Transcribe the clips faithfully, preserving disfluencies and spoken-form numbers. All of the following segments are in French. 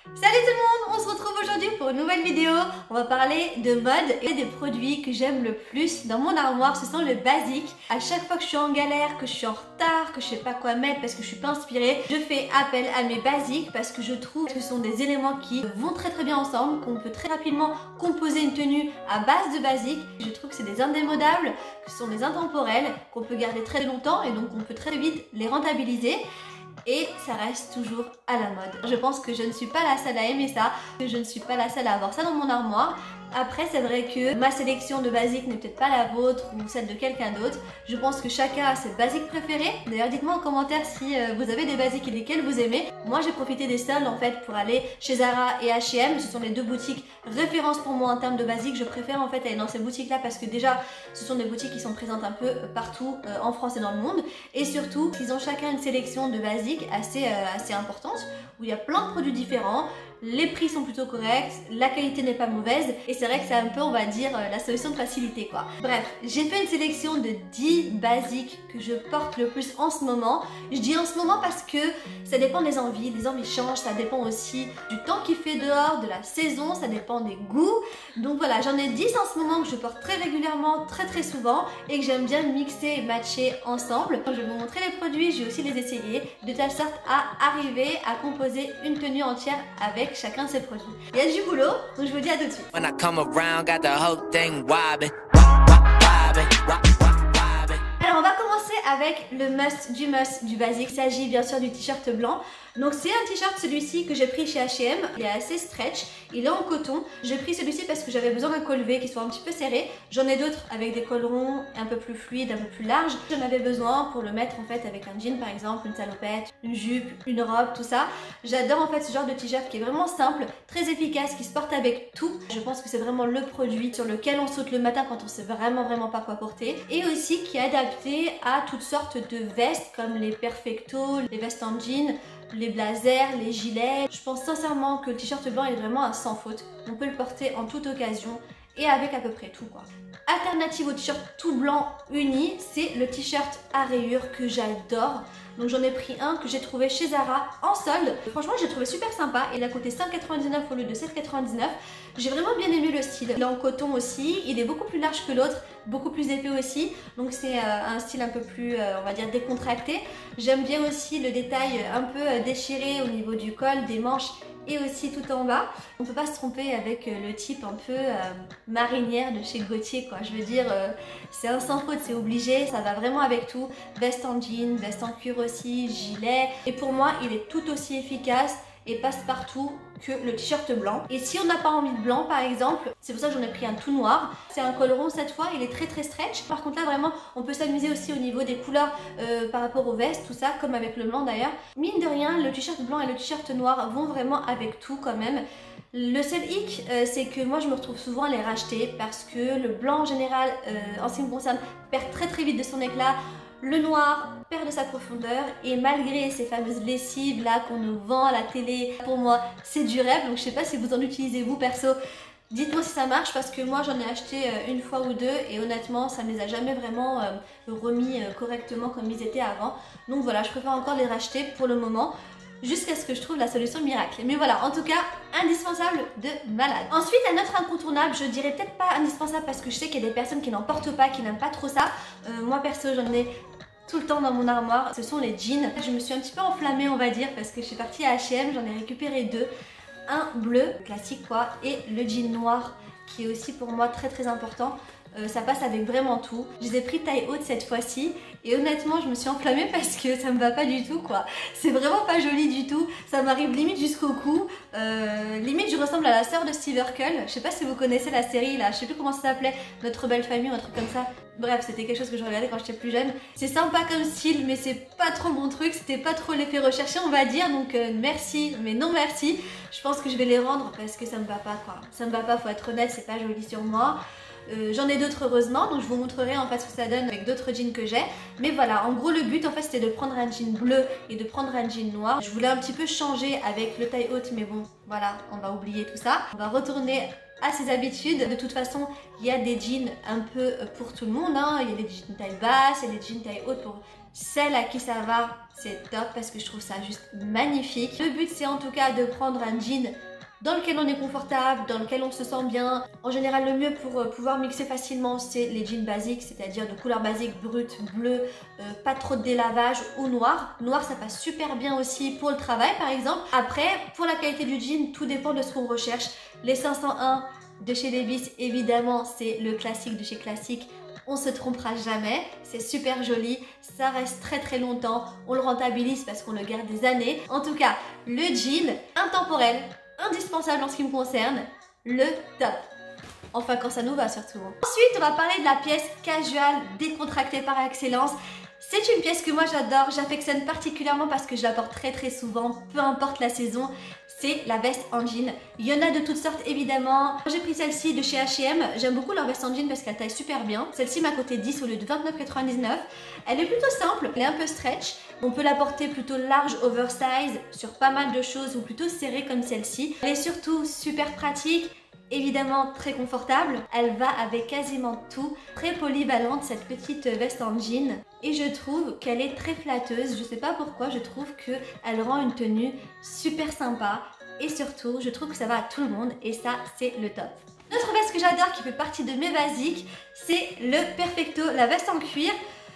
Salut tout le monde, on se retrouve aujourd'hui pour une nouvelle vidéo. On va parler de mode et des produits que j'aime le plus dans mon armoire. Ce sont les basiques. À chaque fois que je suis en galère, que je suis en retard, que je sais pas quoi mettre parce que je suis pas inspirée, je fais appel à mes basiques parce que je trouve que ce sont des éléments qui vont très très bien ensemble, qu'on peut très rapidement composer une tenue à base de basiques. Je trouve que c'est des indémodables, que ce sont des intemporels, qu'on peut garder très longtemps et donc on peut très vite les rentabiliser. Et ça reste toujours à la mode. Je pense que je ne suis pas la seule à aimer ça, que je ne suis pas la seule à avoir ça dans mon armoire. Après, c'est vrai que ma sélection de basiques n'est peut-être pas la vôtre ou celle de quelqu'un d'autre. Je pense que chacun a ses basiques préférées. D'ailleurs, dites-moi en commentaire si vous avez des basiques et lesquelles vous aimez. Moi, j'ai profité des soldes en fait pour aller chez Zara et H et M. Ce sont les deux boutiques références pour moi en termes de basiques. Je préfère en fait aller dans ces boutiques-là parce que déjà, ce sont des boutiques qui sont présentes un peu partout euh, en France et dans le monde. Et surtout, ils ont chacun une sélection de basiques assez, euh, assez importante où il y a plein de produits différents. Les prix sont plutôt corrects, la qualité n'est pas mauvaise et c'est vrai que c'est un peu, on va dire, la solution de facilité quoi. Bref, j'ai fait une sélection de dix basiques que je porte le plus en ce moment. Je dis en ce moment parce que ça dépend des envies, les envies changent, ça dépend aussi du temps qu'il fait dehors, de la saison, ça dépend des goûts. Donc voilà, j'en ai dix en ce moment que je porte très régulièrement, très très souvent et que j'aime bien mixer et matcher ensemble. Je vais vous montrer les produits, je vais aussi les essayer de telle sorte à arriver à composer une tenue entière avec chacun de ses produits. Il y a du boulot, donc je vous dis à tout de suite. Alors on va commencer avec le must du must du basique. Il s'agit bien sûr du t-shirt blanc. Donc c'est un t-shirt celui-ci que j'ai pris chez H et M. Il est assez stretch, il est en coton. J'ai pris celui-ci parce que j'avais besoin d'un col V qui soit un petit peu serré. J'en ai d'autres avec des cols ronds, un peu plus fluides, un peu plus larges. J'en avais besoin pour le mettre en fait avec un jean par exemple, une salopette, une jupe, une robe, tout ça. J'adore en fait ce genre de t-shirt qui est vraiment simple, très efficace, qui se porte avec tout. Je pense que c'est vraiment le produit sur lequel on saute le matin quand on sait vraiment vraiment pas quoi porter. Et aussi qui est adapté à toutes sortes de vestes comme les perfectos, les vestes en jean, les blazers, les gilets. Je pense sincèrement que le t-shirt blanc est vraiment un sans faute. On peut le porter en toute occasion et avec à peu près tout quoi. Alternative au t-shirt tout blanc uni, c'est le t-shirt à rayures que j'adore. Donc j'en ai pris un que j'ai trouvé chez Zara en solde. Franchement j'ai trouvé super sympa. Il a coûté cinq quatre-vingt-dix-neuf au lieu de sept quatre-vingt-dix-neuf. J'ai vraiment bien aimé le style. Il est en coton aussi. Il est beaucoup plus large que l'autre, beaucoup plus épais aussi. Donc c'est euh, un style un peu plus, euh, on va dire, décontracté. J'aime bien aussi le détail un peu euh, déchiré au niveau du col, des manches et aussi tout en bas. On peut pas se tromper avec euh, le type un peu euh, marinière de chez Gaultier quoi. Je veux dire, euh, c'est un sans faute, c'est obligé. Ça va vraiment avec tout. Veste en jean, veste en cuir aussi, gilet. Et pour moi, il est tout aussi efficace et passe-partout que le t-shirt blanc. Et si on n'a pas envie de blanc par exemple, c'est pour ça que j'en ai pris un tout noir. C'est un col rond cette fois, il est très très stretch. Par contre là vraiment on peut s'amuser aussi au niveau des couleurs euh, par rapport aux vestes, tout ça, comme avec le blanc d'ailleurs. Mine de rien, le t-shirt blanc et le t-shirt noir vont vraiment avec tout quand même. Le seul hic, euh, c'est que moi je me retrouve souvent à les racheter parce que le blanc en général, euh, en ce qui me concerne, perd très très vite de son éclat. Le noir perd de sa profondeur et malgré ces fameuses lessives là qu'on nous vend à la télé, pour moi c'est du rêve. Donc je sais pas si vous en utilisez vous perso, dites-moi si ça marche parce que moi j'en ai acheté une fois ou deux et honnêtement ça ne les a jamais vraiment euh, remis correctement comme ils étaient avant. Donc voilà, je préfère encore les racheter pour le moment jusqu'à ce que je trouve la solution miracle. Mais voilà, en tout cas, indispensable de malade. Ensuite, un autre incontournable, je dirais peut-être pas indispensable parce que je sais qu'il y a des personnes qui n'en portent pas, qui n'aiment pas trop ça. Euh, moi perso, j'en ai tout le temps dans mon armoire, ce sont les jeans. Je me suis un petit peu enflammée on va dire parce que je suis partie à H et M, j'en ai récupéré deux. Un bleu, classique quoi, et le jean noir qui est aussi pour moi très très important. Euh, ça passe avec vraiment tout. Je les ai pris taille haute cette fois-ci et honnêtement je me suis enflammée parce que ça me va pas du tout quoi. C'est vraiment pas joli du tout. Ça m'arrive limite jusqu'au cou. Euh, limite je ressemble à la sœur de Steve Urkel. Je sais pas si vous connaissez la série là, je sais plus comment ça s'appelait, Notre Belle Famille ou un truc comme ça. Bref, c'était quelque chose que je regardais quand j'étais plus jeune. C'est sympa comme style mais c'est pas trop mon truc. C'était pas trop l'effet recherché on va dire. Donc euh, merci mais non merci. Je pense que je vais les rendre parce que ça me va pas quoi. Ça me va pas, faut être honnête, c'est pas joli sur moi. Euh, j'en ai d'autres heureusement, donc je vous montrerai en fait ce que ça donne avec d'autres jeans que j'ai. Mais voilà, en gros le but en fait c'était de prendre un jean bleu et de prendre un jean noir. Je voulais un petit peu changer avec le taille haute mais bon voilà, on va oublier tout ça. On va retourner à ses habitudes. De toute façon, il y a des jeans un peu pour tout le monde, hein. Il y a des jeans taille basse, il y a des jeans taille haute pour celle à qui ça va, c'est top parce que je trouve ça juste magnifique. Le but c'est en tout cas de prendre un jean dans lequel on est confortable, dans lequel on se sent bien. En général, le mieux pour euh, pouvoir mixer facilement, c'est les jeans basiques, c'est-à-dire de couleur basique, brute, bleu, euh, pas trop de délavage ou noir. Noir, ça passe super bien aussi pour le travail, par exemple. Après, pour la qualité du jean, tout dépend de ce qu'on recherche. Les cinq cent un de chez Levi's, évidemment, c'est le classique de chez Classique. On se trompera jamais, c'est super joli, ça reste très très longtemps, on le rentabilise parce qu'on le garde des années. En tout cas, le jean, intemporel, indispensable en ce qui me concerne, le top. Enfin quand ça nous va surtout. Ensuite on va parler de la pièce casual décontractée par excellence. C'est une pièce que moi j'adore, j'affectionne particulièrement parce que je la porte très très souvent, peu importe la saison. C'est la veste en jean. Il y en a de toutes sortes évidemment. J'ai pris celle-ci de chez H et M. J'aime beaucoup leur veste en jean parce qu'elle taille super bien. Celle-ci m'a coûté dix au lieu de vingt-neuf quatre-vingt-dix-neuf. Elle est plutôt simple, elle est un peu stretch. On peut la porter plutôt large, oversize, sur pas mal de choses ou plutôt serrée comme celle-ci. Elle est surtout super pratique. Évidemment très confortable, elle va avec quasiment tout, très polyvalente cette petite veste en jean et je trouve qu'elle est très flatteuse, je sais pas pourquoi, je trouve qu'elle rend une tenue super sympa et surtout je trouve que ça va à tout le monde et ça c'est le top. L'autre veste que j'adore qui fait partie de mes basiques, c'est le Perfecto, la veste en cuir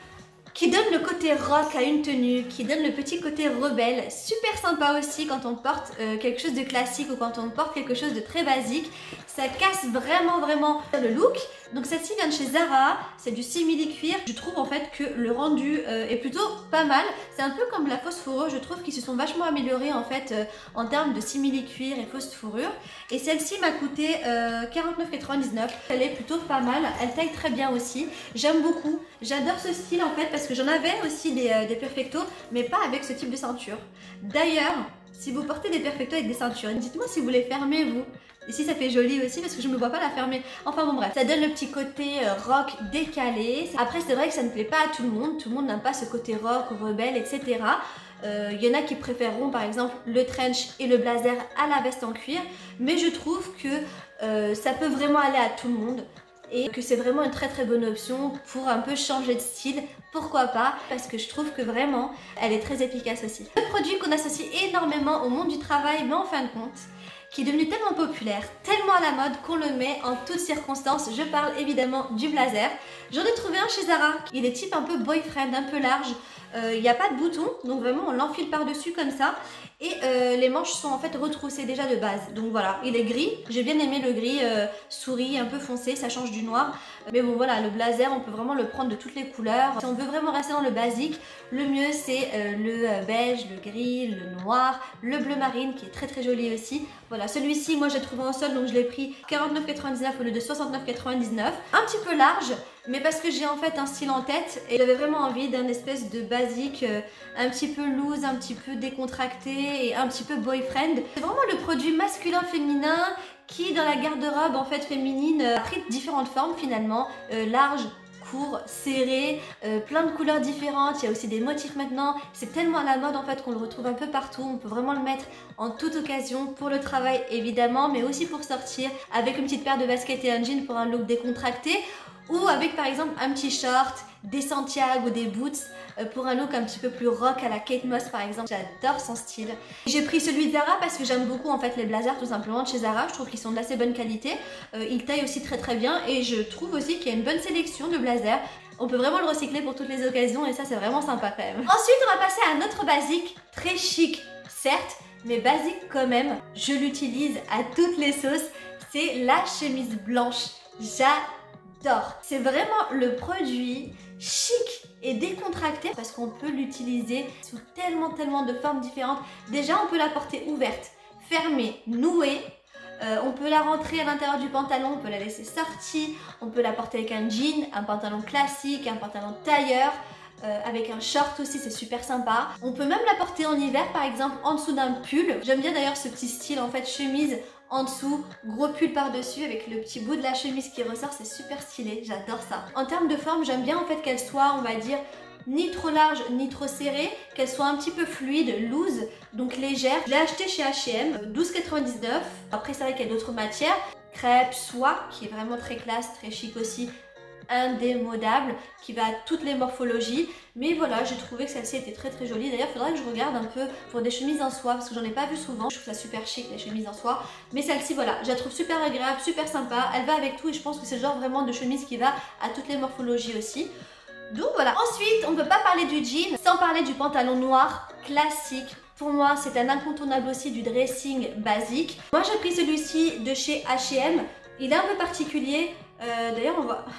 qui donne le côté rock à une tenue, qui donne le petit côté rebelle, super sympa aussi quand on porte euh, quelque chose de classique ou quand on porte quelque chose de très basique. Ça casse vraiment vraiment le look. Donc celle-ci vient de chez Zara, c'est du simili cuir. Je trouve en fait que le rendu euh, est plutôt pas mal. C'est un peu comme la fausse fourrure, je trouve qu'ils se sont vachement améliorés en fait euh, en termes de simili cuir et fausse fourrure. Et celle-ci m'a coûté euh, quarante-neuf quatre-vingt-dix-neuf. Elle est plutôt pas mal, elle taille très bien aussi. J'aime beaucoup, j'adore ce style en fait parce que j'en avais aussi des, euh, des Perfecto, mais pas avec ce type de ceinture. D'ailleurs, si vous portez des Perfecto avec des ceintures, dites-moi si vous les fermez vous. Ici ça fait joli aussi parce que je ne me vois pas la fermer. Enfin bon bref, ça donne le petit côté euh, rock décalé. Après c'est vrai que ça ne plaît pas à tout le monde. Tout le monde n'a pas ce côté rock, rebelle, et cetera. Il euh, y en a qui préféreront par exemple le trench et le blazer à la veste en cuir. Mais je trouve que euh, ça peut vraiment aller à tout le monde. Et que c'est vraiment une très très bonne option pour un peu changer de style, pourquoi pas, parce que je trouve que vraiment elle est très efficace aussi. Le produit qu'on associe énormément au monde du travail, mais en fin de compte, qui est devenu tellement populaire, tellement à la mode qu'on le met en toutes circonstances. Je parle évidemment du blazer. J'en ai trouvé un chez Zara, il est type un peu boyfriend, un peu large. Euh, il n'y a pas de bouton, donc vraiment on l'enfile par-dessus comme ça. Et euh, les manches sont en fait retroussées déjà de base. Donc voilà, il est gris. J'ai bien aimé le gris euh, souris, un peu foncé, ça change du noir. Mais bon voilà, le blazer, on peut vraiment le prendre de toutes les couleurs. Si on veut vraiment rester dans le basique, le mieux c'est euh, le beige, le gris, le noir, le bleu marine qui est très très joli aussi. Voilà, celui-ci, moi j'ai trouvé en solde, donc je l'ai pris quarante-neuf quatre-vingt-dix-neuf au lieu de soixante-neuf quatre-vingt-dix-neuf. Un petit peu large, mais parce que j'ai en fait un style en tête et j'avais vraiment envie d'un espèce de basique euh, un petit peu loose, un petit peu décontracté et un petit peu boyfriend. C'est vraiment le produit masculin-féminin qui dans la garde-robe en fait féminine a pris différentes formes finalement, euh, large, court, serré, euh, plein de couleurs différentes. Il y a aussi des motifs maintenant, c'est tellement à la mode en fait qu'on le retrouve un peu partout. On peut vraiment le mettre en toute occasion, pour le travail évidemment, mais aussi pour sortir avec une petite paire de baskets et un jean pour un look décontracté, ou avec par exemple un petit short, des Santiago ou des boots euh, pour un look un petit peu plus rock à la Kate Moss par exemple. J'adore son style. J'ai pris celui de Zara parce que j'aime beaucoup en fait les blazers tout simplement de chez Zara. Je trouve qu'ils sont d'assez bonne qualité. Euh, ils taillent aussi très très bien et je trouve aussi qu'il y a une bonne sélection de blazers. On peut vraiment le recycler pour toutes les occasions et ça c'est vraiment sympa quand même. Ensuite on va passer à un autre basique, très chic certes, mais basique quand même. Je l'utilise à toutes les sauces. C'est la chemise blanche. J'adore. C'est vraiment le produit chic et décontracté parce qu'on peut l'utiliser sous tellement tellement de formes différentes. Déjà on peut la porter ouverte, fermée, nouée. Euh, on peut la rentrer à l'intérieur du pantalon, on peut la laisser sortie, on peut la porter avec un jean, un pantalon classique, un pantalon tailleur, euh, avec un short aussi, c'est super sympa. On peut même la porter en hiver par exemple en dessous d'un pull. J'aime bien d'ailleurs ce petit style en fait chemise en dessous, gros pull par-dessus avec le petit bout de la chemise qui ressort, c'est super stylé, j'adore ça. En termes de forme, j'aime bien en fait qu'elle soit, on va dire, ni trop large ni trop serrée, qu'elle soit un petit peu fluide, loose, donc légère. Je l'ai acheté chez H et M, douze quatre-vingt-dix-neuf. Après c'est vrai qu'il y a d'autres matières, crêpe, soie qui est vraiment très classe, très chic aussi. indémodable qui va à toutes les morphologies. Mais voilà, j'ai trouvé que celle-ci était très très jolie. D'ailleurs, il faudrait que je regarde un peu pour des chemises en soie parce que j'en ai pas vu souvent. Je trouve ça super chic les chemises en soie. Mais celle-ci, voilà, je la trouve super agréable, super sympa. Elle va avec tout et je pense que c'est le genre vraiment de chemise qui va à toutes les morphologies aussi. Donc voilà. Ensuite, on ne peut pas parler du jean sans parler du pantalon noir classique. Pour moi, c'est un incontournable aussi du dressing basique. Moi, j'ai pris celui-ci de chez H et M. Il est un peu particulier. Euh, D'ailleurs, on voit...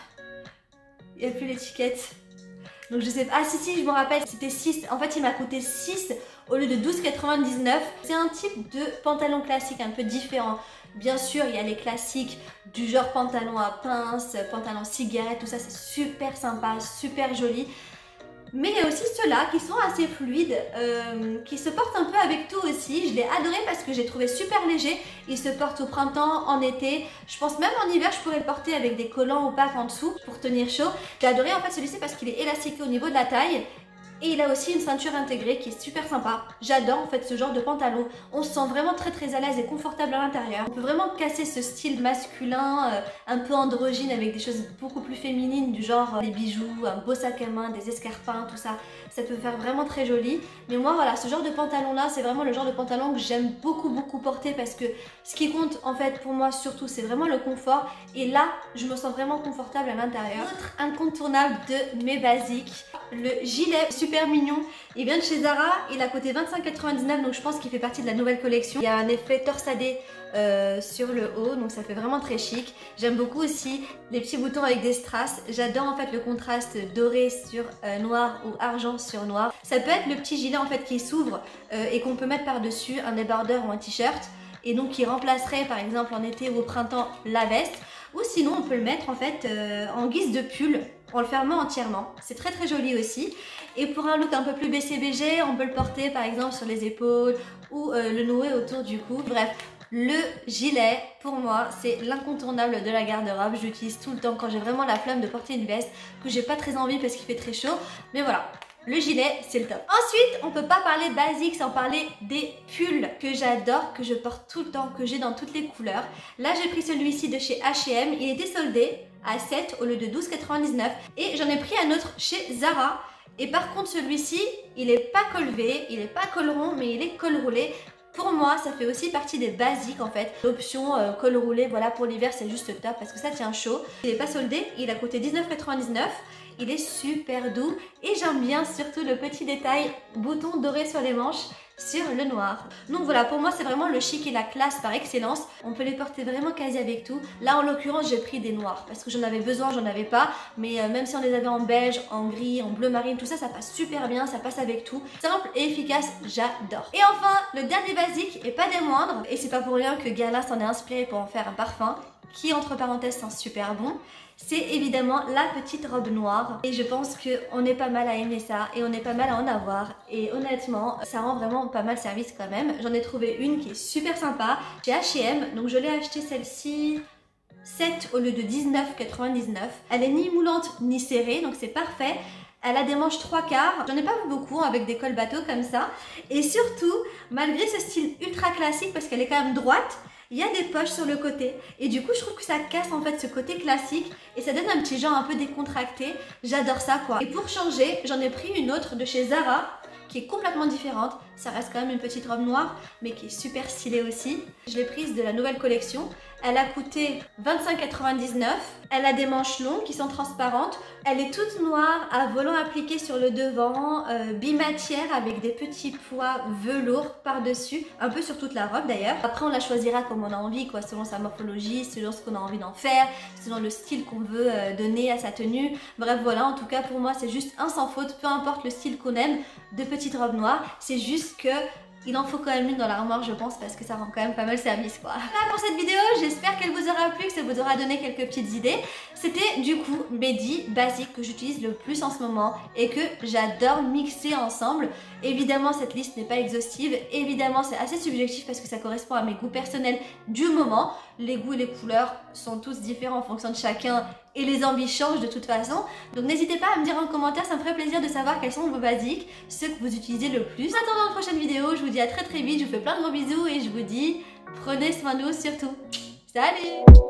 Il n'y a plus l'étiquette. Donc je sais pas. Ah si si, je me rappelle, c'était six. En fait, il m'a coûté six au lieu de douze quatre-vingt-dix-neuf. C'est un type de pantalon classique un peu différent. Bien sûr, il y a les classiques du genre pantalon à pince, pantalon cigarette, tout ça, c'est super sympa, super joli. Mais il y a aussi ceux-là qui sont assez fluides, euh, qui se portent un peu avec tout aussi. Je l'ai adoré parce que j'ai trouvé super léger. Il se porte au printemps, en été. Je pense même en hiver, je pourrais le porter avec des collants opaques en dessous pour tenir chaud. J'ai adoré en fait celui-ci parce qu'il est élastiqué au niveau de la taille. Et il a aussi une ceinture intégrée qui est super sympa. J'adore en fait ce genre de pantalon. On se sent vraiment très très à l'aise et confortable à l'intérieur. On peut vraiment casser ce style masculin, euh, un peu androgyne avec des choses beaucoup plus féminines du genre euh, des bijoux, un beau sac à main, des escarpins, tout ça. Ça peut faire vraiment très joli. Mais moi voilà, ce genre de pantalon là, c'est vraiment le genre de pantalon que j'aime beaucoup beaucoup porter parce que ce qui compte en fait pour moi surtout, c'est vraiment le confort. Et là, je me sens vraiment confortable à l'intérieur. Autre incontournable de mes basiques, le gilet super mignon. Il vient de chez Zara, il a coûté vingt-cinq quatre-vingt-dix-neuf, donc je pense qu'il fait partie de la nouvelle collection. Il y a un effet torsadé euh, sur le haut, donc ça fait vraiment très chic. J'aime beaucoup aussi les petits boutons avec des strass. J'adore en fait le contraste doré sur euh, noir ou argent sur noir. Ça peut être le petit gilet en fait qui s'ouvre euh, et qu'on peut mettre par-dessus un débardeur ou un t-shirt. Et donc qui remplacerait par exemple en été ou au printemps la veste. Ou sinon on peut le mettre en fait euh, en guise de pull en le fermant entièrement. C'est très très joli aussi. Et pour un look un peu plus B C B G, on peut le porter par exemple sur les épaules ou euh, le nouer autour du cou. Bref, le gilet pour moi c'est l'incontournable de la garde-robe. Je l'utilise tout le temps quand j'ai vraiment la flemme de porter une veste, que j'ai pas très envie parce qu'il fait très chaud. Mais voilà. Le gilet, c'est le top. Ensuite, on peut pas parler basique sans parler des pulls que j'adore, que je porte tout le temps, que j'ai dans toutes les couleurs. Là, j'ai pris celui-ci de chez H et M. Il était soldé à sept au lieu de douze quatre-vingt-dix-neuf. Et j'en ai pris un autre chez Zara. Et par contre, celui-ci, il est pas col V, il est pas col rond, mais il est col roulé. Pour moi, ça fait aussi partie des basiques en fait. L'option euh, col roulé, voilà, pour l'hiver, c'est juste top parce que ça tient chaud. Il n'est pas soldé, il a coûté dix-neuf quatre-vingt-dix-neuf. Il est super doux et j'aime bien surtout le petit détail bouton doré sur les manches sur le noir. Donc voilà, pour moi c'est vraiment le chic et la classe par excellence. On peut les porter vraiment quasi avec tout. Là en l'occurrence j'ai pris des noirs parce que j'en avais besoin, j'en avais pas. Mais euh, même si on les avait en beige, en gris, en bleu marine, tout ça, ça passe super bien, ça passe avec tout. Simple et efficace, j'adore. Et enfin, le dernier basique et pas des moindres, et c'est pas pour rien que Gala s'en est inspiré pour en faire un parfum, qui entre parenthèses sent super bon. C'est évidemment la petite robe noire et je pense qu'on est pas mal à aimer ça et on est pas mal à en avoir et honnêtement ça rend vraiment pas mal service quand même. J'en ai trouvé une qui est super sympa chez H et M, donc je l'ai acheté celle-ci sept au lieu de dix-neuf quatre-vingt-dix-neuf. Elle est ni moulante ni serrée donc c'est parfait. Elle a des manches trois quarts, j'en ai pas vu beaucoup avec des cols bateaux comme ça. Et surtout, malgré ce style ultra classique parce qu'elle est quand même droite, il y a des poches sur le côté et du coup je trouve que ça casse en fait ce côté classique et ça donne un petit genre un peu décontracté. J'adore ça quoi. Et pour changer, j'en ai pris une autre de chez Zara qui est complètement différente. Ça reste quand même une petite robe noire mais qui est super stylée aussi. Je l'ai prise de la nouvelle collection. Elle a coûté vingt-cinq quatre-vingt-dix-neuf. Elle a des manches longues qui sont transparentes. Elle est toute noire à volant appliqué sur le devant, euh, bimatière avec des petits pois velours par-dessus, un peu sur toute la robe d'ailleurs. Après on la choisira comme on a envie quoi, selon sa morphologie, selon ce qu'on a envie d'en faire, selon le style qu'on veut euh, donner à sa tenue. Bref voilà, en tout cas pour moi c'est juste un sans faute, peu importe le style qu'on aime de petite robe noire. C'est juste que il en faut quand même une dans l'armoire je pense parce que ça rend quand même pas mal service quoi. Voilà pour cette vidéo, j'espère qu'elle vous aura plu, que ça vous aura donné quelques petites idées. C'était du coup mes dix basiques que j'utilise le plus en ce moment et que j'adore mixer ensemble. Évidemment cette liste n'est pas exhaustive, évidemment c'est assez subjectif parce que ça correspond à mes goûts personnels du moment. Les goûts et les couleurs sont tous différents en fonction de chacun et les envies changent de toute façon. Donc n'hésitez pas à me dire en commentaire, ça me ferait plaisir de savoir quels sont vos basiques, ceux que vous utilisez le plus. En attendant la prochaine vidéo, je vous dis à très très vite, je vous fais plein de gros bisous et je vous dis prenez soin de vous surtout. Salut!